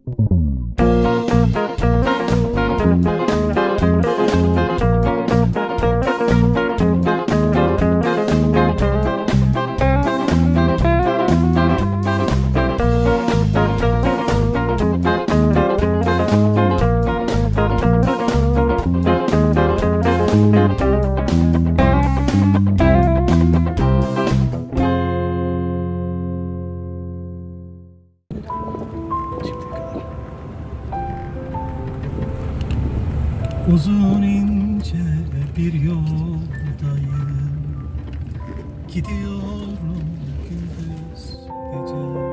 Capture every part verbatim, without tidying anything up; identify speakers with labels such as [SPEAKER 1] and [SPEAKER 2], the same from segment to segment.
[SPEAKER 1] Uzun ince bir yoldayım, gidiyorum gündüz gece.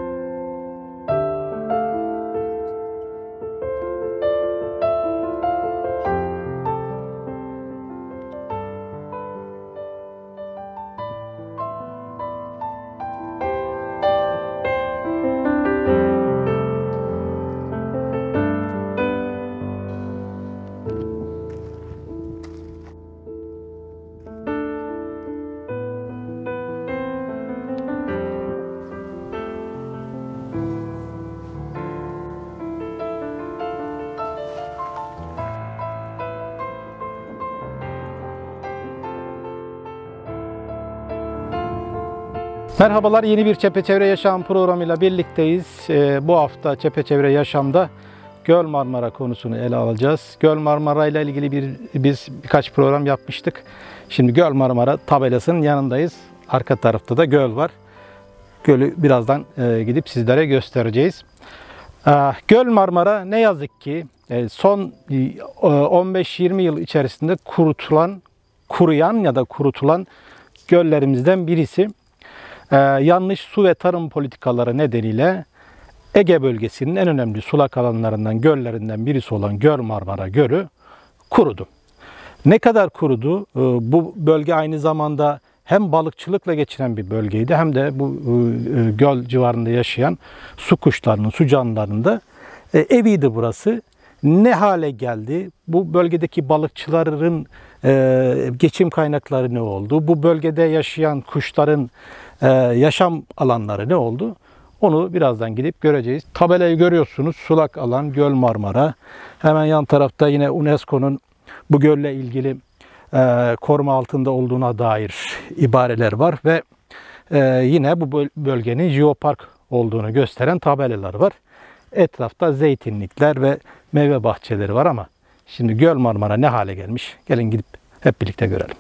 [SPEAKER 2] Merhabalar, yeni bir Çepeçevre Yaşam programıyla birlikteyiz. Ee, bu hafta Çepeçevre Yaşam'da Göl Marmara konusunu ele alacağız. Göl Marmara ile ilgili bir, biz birkaç program yapmıştık. Şimdi Göl Marmara tabelasının yanındayız. Arka tarafta da göl var. Gölü birazdan e, gidip sizlere göstereceğiz. Ee, Göl Marmara ne yazık ki e, son e, on beş yirmi yıl içerisinde kurutulan, kuruyan ya da kurutulan göllerimizden birisi. Ee, yanlış su ve tarım politikaları nedeniyle Ege bölgesinin en önemli sulak alanlarından, göllerinden birisi olan Göl Marmara Gölü kurudu. Ne kadar kurudu? Ee, bu bölge aynı zamanda hem balıkçılıkla geçinen bir bölgeydi, hem de bu e, göl civarında yaşayan su kuşlarının, su canlılarının da e, eviydi burası. Ne hale geldi? Bu bölgedeki balıkçıların e, geçim kaynakları ne oldu? Bu bölgede yaşayan kuşların e, yaşam alanları ne oldu? Onu birazdan gidip göreceğiz. Tabelayı görüyorsunuz. Sulak alan Göl Marmara. Hemen yan tarafta yine UNESCO'nun bu gölle ilgili e, koruma altında olduğuna dair ibareler var ve e, yine bu bölgenin jeopark olduğunu gösteren tabelalar var. Etrafta zeytinlikler ve meyve bahçeleri var ama şimdi Göl Marmara ne hale gelmiş? Gelin gidip hep birlikte görelim.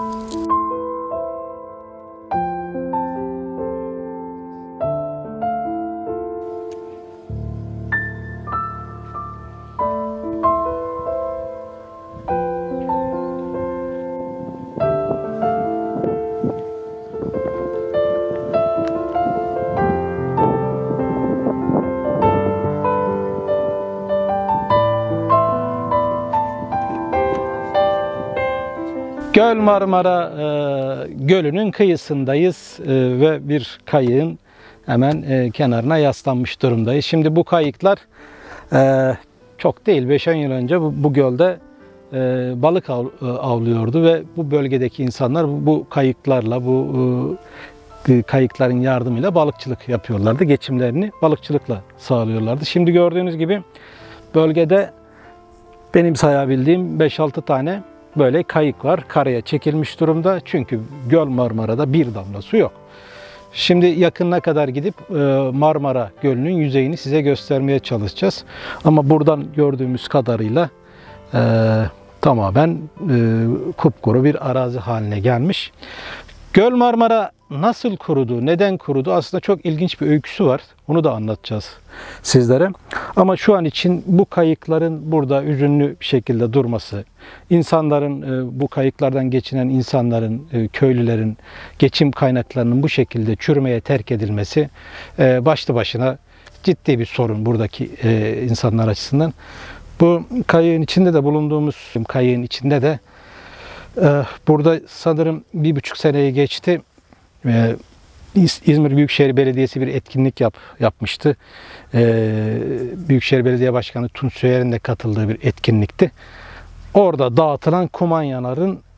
[SPEAKER 2] Göl Marmara e, Gölü'nün kıyısındayız e, ve bir kayığın hemen e, kenarına yaslanmış durumdayız. Şimdi bu kayıklar e, çok değil beş on yıl önce bu, bu gölde e, balık av, e, avlıyordu ve bu bölgedeki insanlar bu, bu kayıklarla, bu e, kayıkların yardımıyla balıkçılık yapıyorlardı. Geçimlerini balıkçılıkla sağlıyorlardı. Şimdi gördüğünüz gibi bölgede benim sayabildiğim beş altı tane böyle kayık var. Karaya çekilmiş durumda. Çünkü Göl Marmara'da bir damla su yok. Şimdi yakınına kadar gidip Marmara Gölü'nün yüzeyini size göstermeye çalışacağız. Ama buradan gördüğümüz kadarıyla e, tamamen e, kupkuru bir arazi haline gelmiş. Göl Marmara nasıl kurudu, neden kurudu? Aslında çok ilginç bir öyküsü var. Onu da anlatacağız sizlere. Ama şu an için bu kayıkların burada üzünlü bir şekilde durması, insanların, bu kayıklardan geçinen insanların, köylülerin geçim kaynaklarının bu şekilde çürümeye terk edilmesi başlı başına ciddi bir sorun buradaki insanlar açısından. Bu kayığın içinde de bulunduğumuz kayığın içinde de burada sanırım bir buçuk seneyi geçti. İzmir Büyükşehir Belediyesi bir etkinlik yap, yapmıştı. Büyükşehir Belediye Başkanı Tunç Soyer'in de katıldığı bir etkinlikti. Orada dağıtılan kumanyaların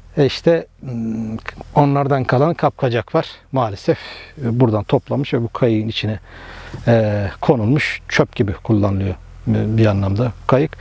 [SPEAKER 2] E işte onlardan kalan kapkacak var. Maalesef buradan toplamış ve bu kayığın içine e, konulmuş, çöp gibi kullanılıyor bir anlamda kayık.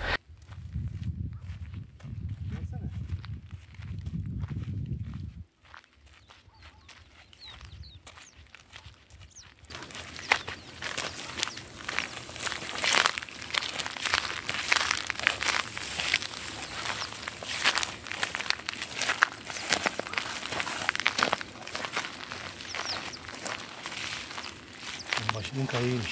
[SPEAKER 2] Başının kayığıymış.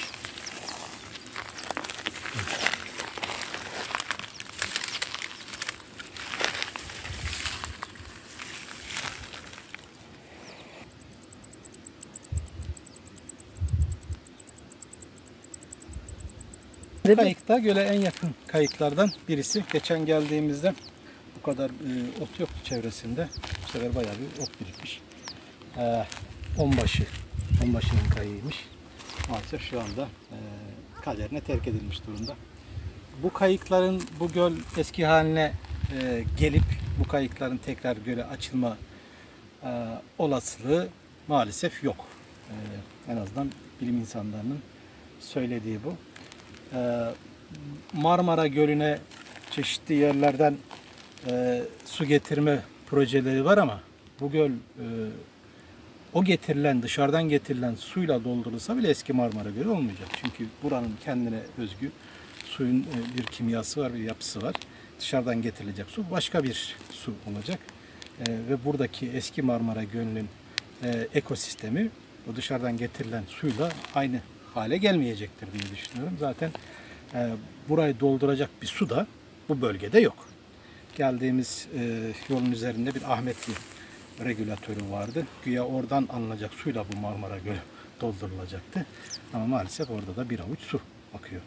[SPEAKER 2] Bu kayık da göle en yakın kayıklardan birisi. Geçen geldiğimizde bu kadar e, ot yoktu çevresinde. Bu sefer bayağı bir ot birikmiş. E, onbaşı, onbaşının kayığıymış. Maalesef şu anda e, kaderine terk edilmiş durumda. Bu kayıkların bu göl eski haline e, gelip bu kayıkların tekrar göle açılma e, olasılığı maalesef yok. E, en azından bilim insanlarının söylediği bu. E, Marmara Gölü'ne çeşitli yerlerden e, su getirme projeleri var ama bu göl e, o getirilen, dışarıdan getirilen suyla doldurulsa bile eski Marmara Gölü olmayacak. Çünkü buranın kendine özgü suyun bir kimyası var, bir yapısı var. Dışarıdan getirilecek su başka bir su olacak. E, ve buradaki eski Marmara Gölü'nün e, ekosistemi o dışarıdan getirilen suyla aynı hale gelmeyecektir diye düşünüyorum. Zaten e, burayı dolduracak bir su da bu bölgede yok. Geldiğimiz e, yolun üzerinde bir Ahmetli regülatörü vardı. Güya oradan alınacak suyla bu Marmara Gölü doldurulacaktı. Ama maalesef orada da bir avuç su akıyor.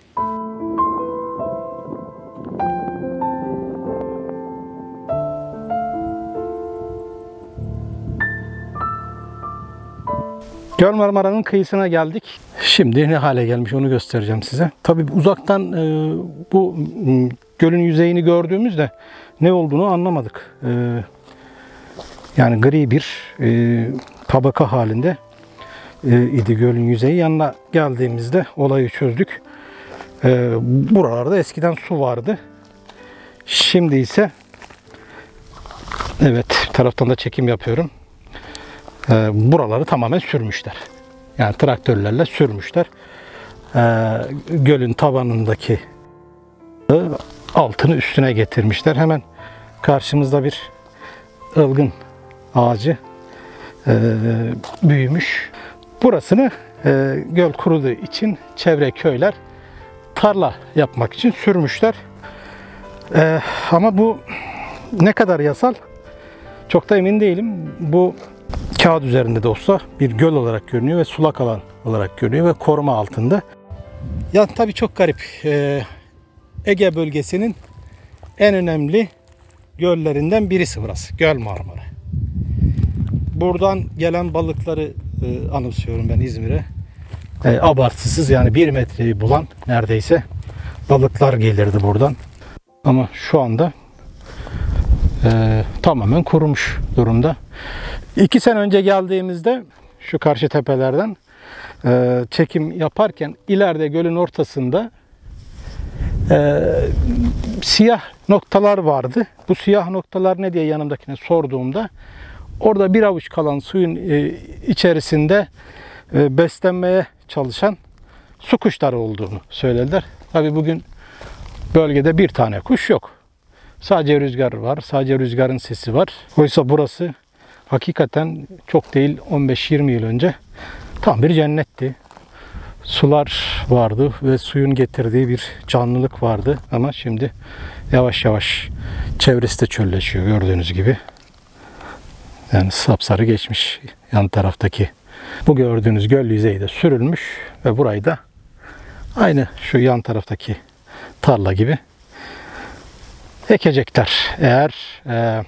[SPEAKER 2] Göl Marmara'nın kıyısına geldik. Şimdi ne hale gelmiş onu göstereceğim size. Tabii uzaktan e, bu gölün yüzeyini gördüğümüzde ne olduğunu anlamadık. E, yani gri bir e, tabaka halinde e, idi gölün yüzeyi. Yanına geldiğimizde olayı çözdük. E, buralarda eskiden su vardı. Şimdi ise evet, taraftan da çekim yapıyorum. E, buraları tamamen sürmüşler. Yani traktörlerle sürmüşler. E, gölün tabanındaki altını üstüne getirmişler. Hemen karşımızda bir ılgın ağacı e, büyümüş. Burasını e, göl kuruduğu için çevre köyler tarla yapmak için sürmüşler. E, ama bu ne kadar yasal çok da emin değilim. Bu kağıt üzerinde de olsa bir göl olarak görünüyor ve sulak alan olarak görünüyor ve koruma altında. Ya tabii çok garip. E, Ege bölgesinin en önemli göllerinden birisi burası. Göl Marmara. Buradan gelen balıkları e, anımsıyorum ben İzmir'e. E, abartısız yani bir metreyi bulan neredeyse balıklar gelirdi buradan. Ama şu anda e, tamamen kurumuş durumda. İki sene önce geldiğimizde şu karşı tepelerden e, çekim yaparken ileride gölün ortasında e, siyah noktalar vardı. Bu siyah noktalar ne diye yanımdakine sorduğumda orada bir avuç kalan suyun e, içerisinde e, beslenmeye çalışan su kuşları olduğunu söylediler. Tabii bugün bölgede bir tane kuş yok. Sadece rüzgar var. Sadece rüzgarın sesi var. Oysa burası hakikaten çok değil on beş yirmi yıl önce tam bir cennetti. Sular vardı ve suyun getirdiği bir canlılık vardı. Ama şimdi yavaş yavaş çevresi de çölleşiyor gördüğünüz gibi. Yani sapsarı geçmiş yan taraftaki. Bu gördüğünüz göl yüzeyi de sürülmüş ve burayı da aynı şu yan taraftaki tarla gibi ekecekler. Eğer e,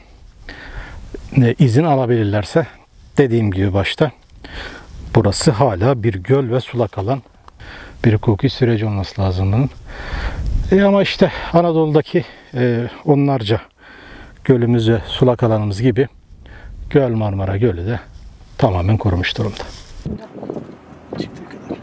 [SPEAKER 2] e, izin alabilirlerse, dediğim gibi başta burası hala bir göl ve sulak alan bir hukuki süreci olması lazım bunun. E ama işte Anadolu'daki e, onlarca gölümüz ve sulak alanımız gibi Göl Marmara Gölü de tamamen kurumuş durumda. Çıktığı kadar.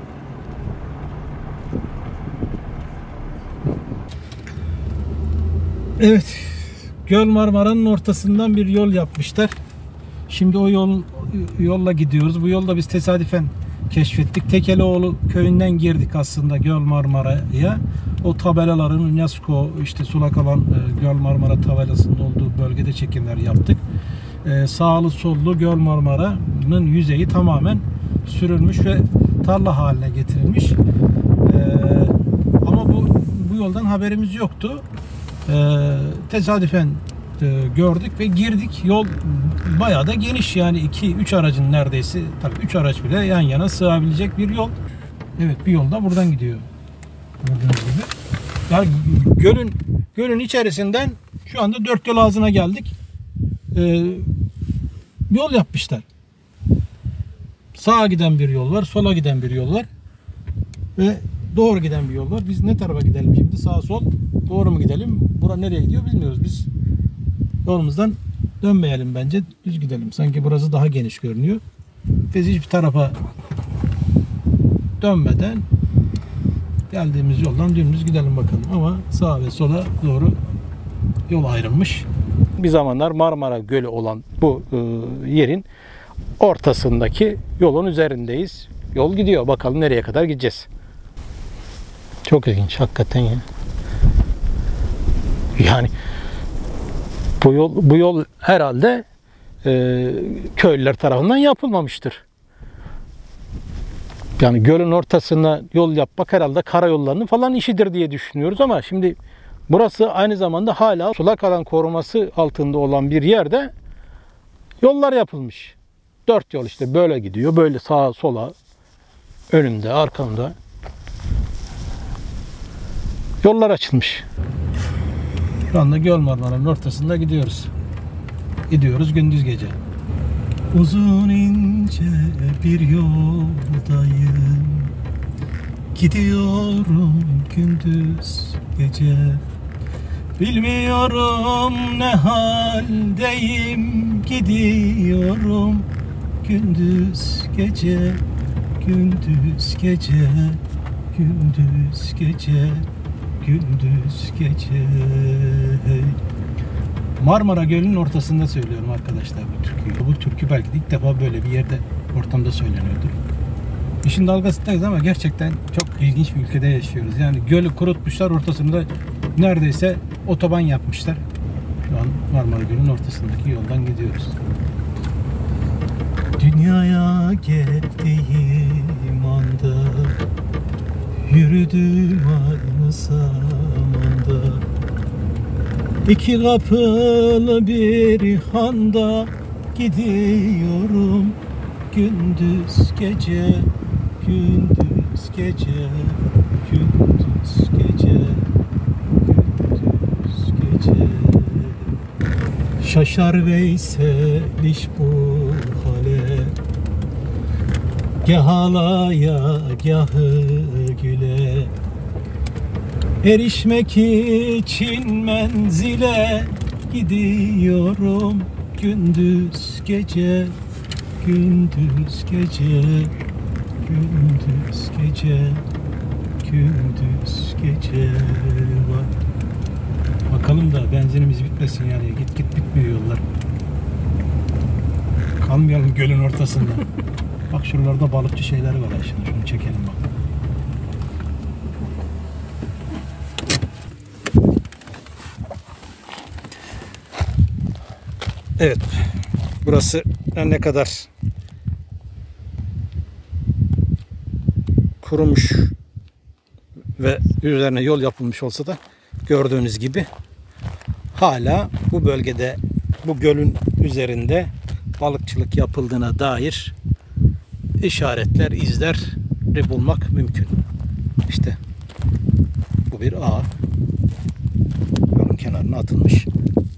[SPEAKER 2] Evet, Göl Marmara'nın ortasından bir yol yapmışlar. Şimdi o yol yolla gidiyoruz. Bu yolda biz tesadüfen keşfettik. Tekelioğlu köyünden girdik aslında Göl Marmara'ya. O tabelaların UNESCO işte sulak alan e, Göl Marmara tabelasının olduğu bölgede çekimler yaptık. E, sağlı sollu Göl Marmara'nın yüzeyi tamamen sürülmüş ve tarla haline getirilmiş. E, ama bu bu yoldan haberimiz yoktu. E, tesadüfen e, gördük ve girdik. Yol bayağı da geniş, yani iki üç aracın neredeyse, tabii üç araç bile yan yana sığabilecek bir yol. Evet, bir yol da buradan gidiyor. Gördüğünüz gibi. Yani gölün gölün içerisinden şu anda dört yol ağzına geldik. Ee, yol yapmışlar. Sağa giden bir yol var, sola giden bir yol var ve doğru giden bir yol var. Biz ne tarafa gidelim şimdi? Sağ sol, doğru mu gidelim? Bura nereye gidiyor bilmiyoruz biz. Yolumuzdan dönmeyelim bence. Düz gidelim. Sanki burası daha geniş görünüyor. Biz hiçbir tarafa dönmeden geldiğimiz yoldan dümdüz gidelim bakalım. Ama sağa ve sola doğru yol ayrılmış. Bir zamanlar Marmara Gölü olan bu e, yerin ortasındaki yolun üzerindeyiz. Yol gidiyor. Bakalım nereye kadar gideceğiz. Çok ilginç hakikaten ya. Yani bu yol bu yol herhalde e, köylüler tarafından yapılmamıştır. Yani gölün ortasına yol yapmak herhalde karayollarının falan işidir diye düşünüyoruz ama şimdi burası aynı zamanda hala sulak alan koruması altında olan bir yerde yollar yapılmış. Dört yol işte böyle gidiyor. Böyle sağa sola, önümde, arkamda yollar açılmış. Şu anda Göl Marmara'nın ortasında gidiyoruz. Gidiyoruz gündüz gece.
[SPEAKER 1] Uzun ince bir yoldayım, gidiyorum gündüz gece. Bilmiyorum ne haldeyim, gidiyorum gündüz gece, gündüz gece, gündüz gece, gündüz gece. Marmara Gölü'nün ortasında söylüyorum arkadaşlar bu türküyü. Bu türkü belki de ilk defa böyle bir yerde, ortamda söyleniyordur. İşin dalgasındayız ama gerçekten çok ilginç bir ülkede yaşıyoruz. Yani gölü kurutmuşlar, ortasında neredeyse otoban yapmışlar. Şu an Marmara Gölü'nün ortasındaki yoldan gidiyoruz. Dünyaya geldiğim anda, yürüdüm aynı zamanda. İki kapılı bir handa, gidiyorum gündüz gece, gündüz gece, gündüz gece, gündüz gece. Şaşar Veysel iş bu hale, gah alaya gahı güle. Erişmek için menzile, gidiyorum gündüz gece, gündüz gece, gündüz gece, gündüz gece var. Bakalım da benzinimiz bitmesin yani, git git bitmiyor yollar. Kalmayalım gölün ortasında. Bak şuralarda balıkçı şeyler var ya, şimdi şunu çekelim bak. Evet, burası ne kadar kurumuş ve üzerine yol yapılmış olsa da gördüğünüz gibi hala bu bölgede, bu gölün üzerinde balıkçılık yapıldığına dair işaretler, izleri bulmak mümkün. İşte bu bir ağ, gölün kenarına atılmış.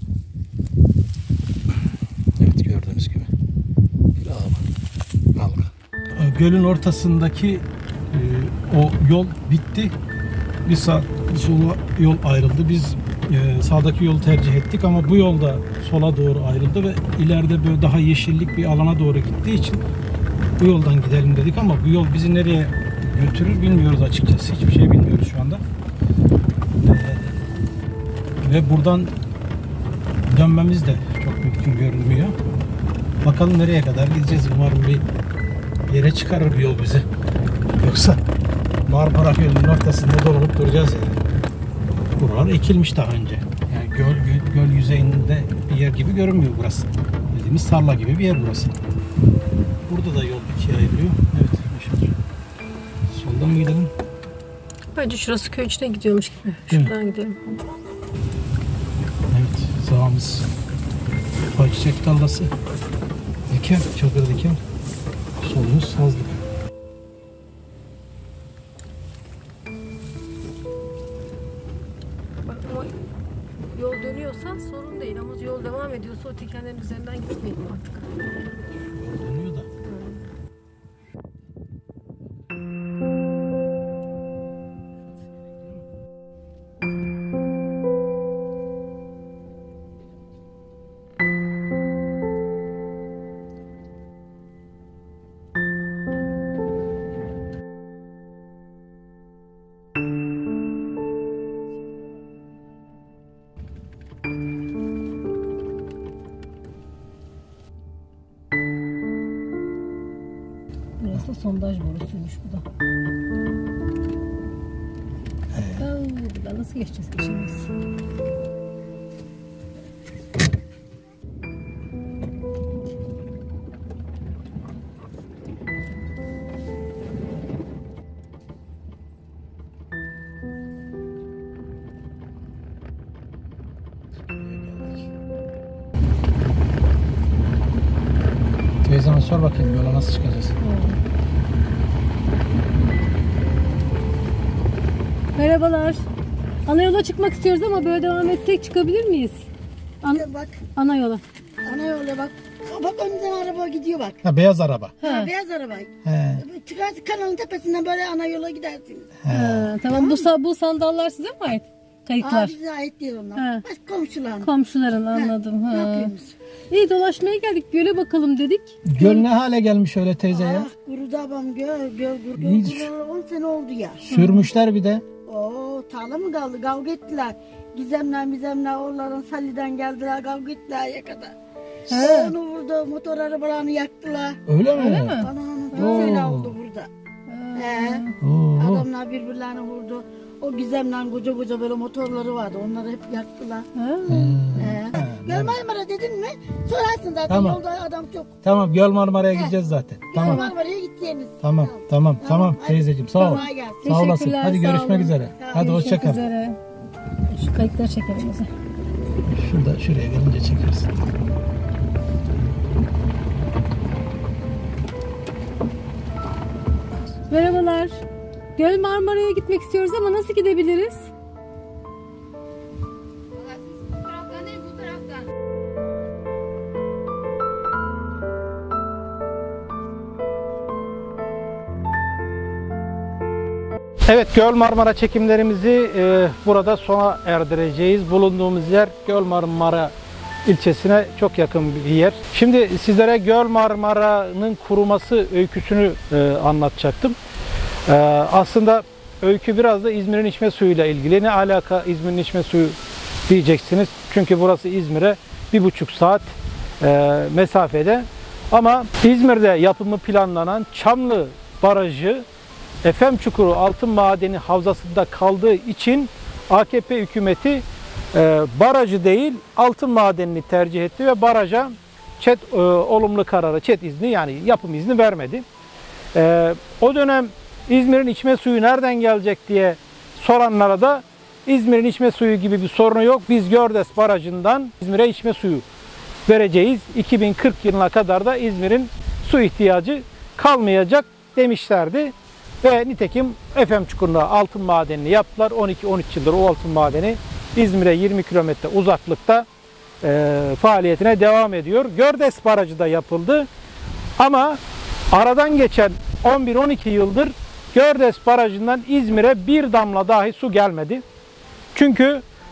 [SPEAKER 1] Evet, gördüğünüz gibi bir ağ var. Balık. Gölün ortasındaki e, o yol bitti. Bir sağ bir sola yol ayrıldı. Biz e, sağdaki yolu tercih ettik ama bu yolda sola doğru ayrıldı ve ileride böyle daha yeşillik bir alana doğru gittiği için bu yoldan gidelim dedik ama bu yol bizi nereye götürür bilmiyoruz açıkçası. Hiçbir şey bilmiyoruz şu anda. E, ve buradan dönmemiz de çok mümkün görünmüyor. Bakalım nereye kadar gideceğiz. Umarım bir yere çıkarır bir yol bizi. Yoksa Marmara Gölü'nün ortasında dolanıp duracağız yani. Buralar ekilmiş daha önce. Yani göl, göl, göl yüzeyinde bir yer gibi görünmüyor burası. Bildiğimiz tarla gibi bir yer burası. Burada da yol ikiye ayrılıyor. Evet. Yaşar. Soldan mı gidelim?
[SPEAKER 3] Bence şurası köy içine gidiyormuş gibi. Şuradan gidelim.
[SPEAKER 1] Evet. Sağımız ayçiçek tarlası. Diken, çadır diken. Solumuz sazlık.
[SPEAKER 3] Bak ama yol dönüyorsa sorun değil ama yol devam ediyorsa o dikenlerin üzerinden gitmeyelim artık.
[SPEAKER 1] Yol dönüyor da.
[SPEAKER 3] Burası da sondaj borusuymuş bu da. Evet. Buradan nasıl geçeceğiz? Geçemeyiz.
[SPEAKER 1] Teyzeme sor bakayım yola nasıl çıkacağız?
[SPEAKER 3] Merhabalar. Ana yola çıkmak istiyoruz ama böyle devam etsek çıkabilir miyiz? An
[SPEAKER 4] Bak,
[SPEAKER 3] ana yola.
[SPEAKER 4] ana yolda bak. Bak önden araba gidiyor bak.
[SPEAKER 1] Ha, beyaz araba.
[SPEAKER 4] Ha, beyaz araba.
[SPEAKER 1] He.
[SPEAKER 4] Çıkarsın kanalın tepesinden böyle ana yola gidersiniz.
[SPEAKER 3] Ha, tamam bu sa bu sandallar size mi ait?
[SPEAKER 4] Aa,
[SPEAKER 3] Kayıklar.
[SPEAKER 4] bize ait değil onlar.
[SPEAKER 3] Ha.
[SPEAKER 4] Baş komşuların.
[SPEAKER 3] Komşuların anladım.
[SPEAKER 4] Ne
[SPEAKER 3] Ha.
[SPEAKER 4] yapıyorsunuz?
[SPEAKER 3] İyi dolaşmaya geldik. Göle bakalım dedik.
[SPEAKER 1] Göl ne hale gelmiş öyle teyze ya?
[SPEAKER 4] Ah kurudu abam göl göl göl.
[SPEAKER 1] Hiç.
[SPEAKER 4] Göl on sene oldu ya.
[SPEAKER 1] Sürmüşler bir de.
[SPEAKER 4] Oo tarla mı kaldı? Kavga ettiler. Gizemler mizemler oraların Salli'den geldiler kavga ettiler ya kadar.
[SPEAKER 3] He.
[SPEAKER 4] Onu vurdu motor arabalarını yaktılar.
[SPEAKER 1] Öyle mi?
[SPEAKER 3] Öyle mi?
[SPEAKER 4] Anam çok öyle oldu burada. He.
[SPEAKER 1] Oo.
[SPEAKER 4] Adamlar birbirlerini vurdu. O Gizem'le koca koca böyle motorları vardı. Onları hep yaktılar.
[SPEAKER 3] Ha.
[SPEAKER 4] He. Göl Marmara dedin mi? Sorarsın zaten.
[SPEAKER 1] Tamam.
[SPEAKER 4] Yolda adam çok.
[SPEAKER 1] Tamam, Göl Marmara'ya gideceğiz zaten.
[SPEAKER 4] Göl
[SPEAKER 1] Tamam.
[SPEAKER 4] Marmara'ya gideceğiniz.
[SPEAKER 1] Tamam, tamam, tamam
[SPEAKER 4] Hadi.
[SPEAKER 1] teyzeciğim sağ ol.
[SPEAKER 4] Kolay gelsin.
[SPEAKER 1] Sağ olasın.
[SPEAKER 3] Teşekkürler,
[SPEAKER 1] Hadi
[SPEAKER 3] sağ
[SPEAKER 1] görüşmek
[SPEAKER 3] olun.
[SPEAKER 1] üzere.
[SPEAKER 4] Sağ ol,
[SPEAKER 1] Hadi
[SPEAKER 3] Görüşmek
[SPEAKER 1] hoşça kal.
[SPEAKER 3] üzere. Şu kayıkları çekelim bize.
[SPEAKER 1] Şurada şuraya gelince çekersin.
[SPEAKER 3] Merhabalar. Göl Marmara'ya gitmek istiyoruz ama nasıl gidebiliriz?
[SPEAKER 5] Bu taraftan değil, bu taraftan.
[SPEAKER 2] Evet, Göl Marmara çekimlerimizi e, burada sona erdireceğiz. Bulunduğumuz yer Göl Marmara ilçesine çok yakın bir yer. Şimdi sizlere Göl Marmara'nın kuruması öyküsünü e, anlatacaktım. E, aslında öykü biraz da İzmir'in içme suyuyla ilgili. Ne alaka İzmir'in içme suyu diyeceksiniz. Çünkü burası İzmir'e bir buçuk saat e, mesafede. Ama İzmir'de yapımı planlanan Çamlı Barajı Efemçukuru Altın Madeni Havzası'nda kaldığı için A K P hükümeti e, barajı değil altın madenini tercih etti ve baraja ÇED e, olumlu kararı, ÇED izni yani yapım izni vermedi. E, o dönem İzmir'in içme suyu nereden gelecek diye soranlara da İzmir'in içme suyu gibi bir sorunu yok. Biz Gördes Barajı'ndan İzmir'e içme suyu vereceğiz. iki bin kırk yılına kadar da İzmir'in su ihtiyacı kalmayacak demişlerdi. Ve nitekim Efemçukuru'nda altın madenini yaptılar. on iki on üç yıldır o altın madeni İzmir'e yirmi kilometre uzaklıkta e, faaliyetine devam ediyor. Gördes Barajı da yapıldı. Ama aradan geçen on bir on iki yıldır Gördes Barajı'ndan İzmir'e bir damla dahi su gelmedi. Çünkü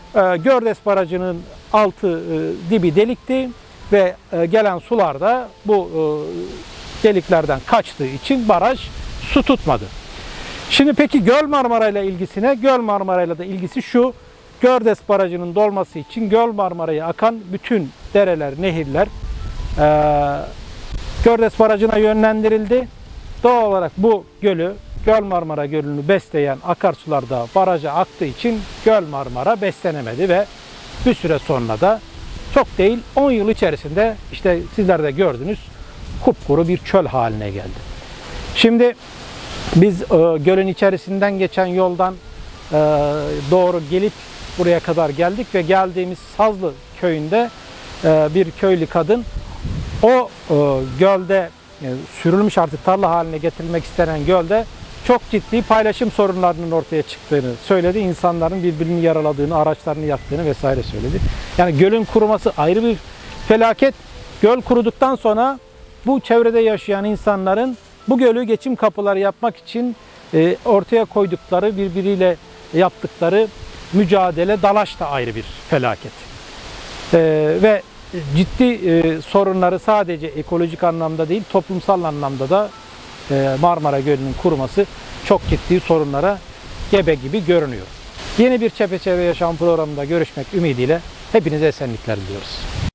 [SPEAKER 2] e, Gördes Barajı'nın altı e, dibi delikti ve e, gelen sular da bu e, deliklerden kaçtığı için baraj su tutmadı. Şimdi peki Göl Marmara ile ilgisine, Göl Marmara ile de ilgisi şu: Gördes Barajı'nın dolması için Göl Marmara'ya akan bütün dereler, nehirler e, Gördes Barajı'na yönlendirildi. Doğal olarak bu gölü, Göl Marmara Gölü'nü besleyen akarsular da baraja aktığı için Göl Marmara beslenemedi ve bir süre sonra da, çok değil on yıl içerisinde işte sizler de gördünüz, kupkuru bir çöl haline geldi. Şimdi biz e, gölün içerisinden geçen yoldan e, doğru gelip buraya kadar geldik ve geldiğimiz Sazlı köyünde e, bir köylü kadın o e, gölde e, sürülmüş, artık tarla haline getirilmek istenen gölde çok ciddi paylaşım sorunlarının ortaya çıktığını söyledi. İnsanların birbirini yaraladığını, araçlarını yaktığını vesaire söyledi. Yani gölün kuruması ayrı bir felaket. Göl kuruduktan sonra bu çevrede yaşayan insanların bu gölü geçim kapıları yapmak için e, ortaya koydukları, birbiriyle yaptıkları mücadele, dalaş da ayrı bir felaket. E, ve ciddi e, sorunları sadece ekolojik anlamda değil, toplumsal anlamda da e, Marmara Gölü'nün kuruması çok ciddi sorunlara gebe gibi görünüyor. Yeni bir Çepeçevre Yaşam programında görüşmek ümidiyle hepinize esenlikler diliyoruz.